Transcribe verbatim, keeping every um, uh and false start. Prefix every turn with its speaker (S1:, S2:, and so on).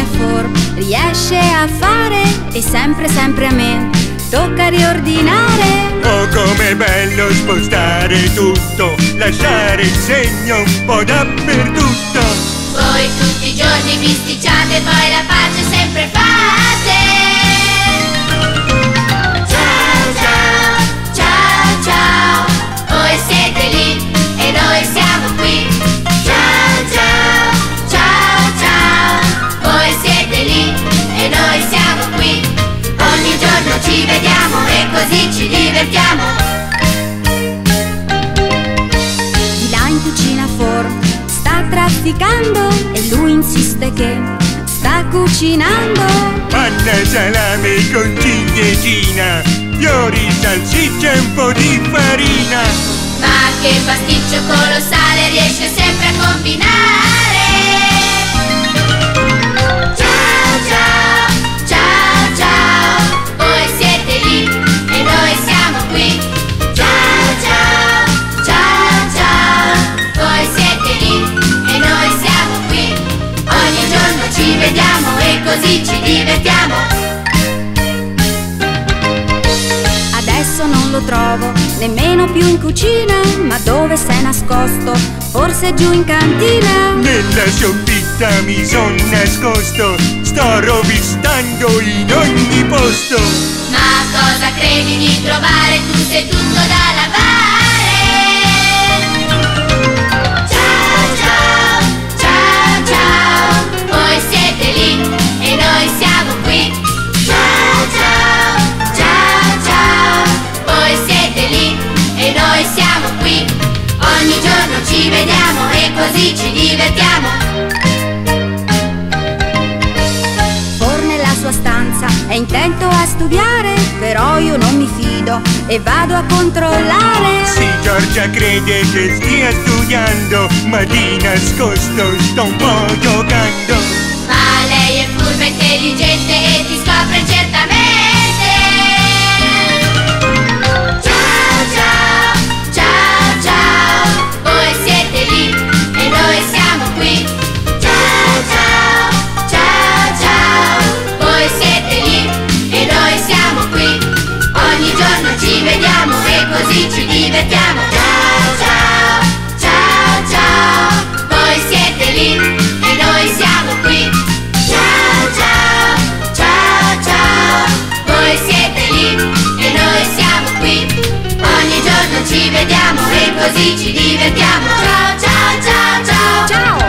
S1: cucina è for, riesce a fare e sempre sempre a me tocca riordinare.
S2: Oh, com'è bello spostare tutto, lasciare il segno un po' dappertutto.
S3: Voi tutti i giorni bisticciate, poi la pace sempre fate. Ciao ciao, ciao ciao, voi siete lì e noi siamo qui. Ciao ciao, ciao ciao, voi siete lì e noi siamo qui. Ogni giorno ci vediamo e così ci divertiamo.
S1: Di là in cucina for sta trafficando e lui insiste che sta cucinando.
S2: Panna, salame con ciliegina, fiori, salsiccia e un po' di farina.
S3: Ma che pasticcio colossale riesce sempre a combinare. Ciao ciao, ciao ciao, voi siete lì e noi siamo qui. Ciao ciao, ciao ciao, voi siete lì e noi siamo qui. Ogni giorno ci vediamo e così ci divertiamo.
S1: Adesso non lo trovo nemmeno più in cucina, ma dove s'è nascosto? Forse giù in cantina.
S2: Nella soppita mi son nascosto, sto rovistando in ogni posto.
S3: Ma cosa credi di trovare? Tu sei tutto da lavare. Ciao ciao, ciao ciao, voi siete lì e noi siamo qui. Ciao ciao, ciao ciao, voi siete lì e noi siamo qui. Ogni giorno ci vediamo e così ci divertiamo.
S1: For nella sua stanza è intento a studiare, però io non mi fido e vado a controllare.
S2: Sì, Giorgia crede che stia studiando, ma di nascosto sto un po' giocando.
S3: Ma lei è furba e intelligente e ti scopre certamente. Ciao ciao, ciao ciao, voi siete lì e noi siamo qui. Ciao ciao, ciao ciao, voi siete lì e noi siamo qui. Ogni giorno ci vediamo e così ci divertiamo. Ciao ciao, ciao ciao, voi siete lì e noi siamo qui. Ciao ciao, ciao ciao, voi siete lì e noi siamo qui. Ogni giorno ci vediamo e così ci divertiamo. Ciao ciao ciao ciao.
S1: Ciao!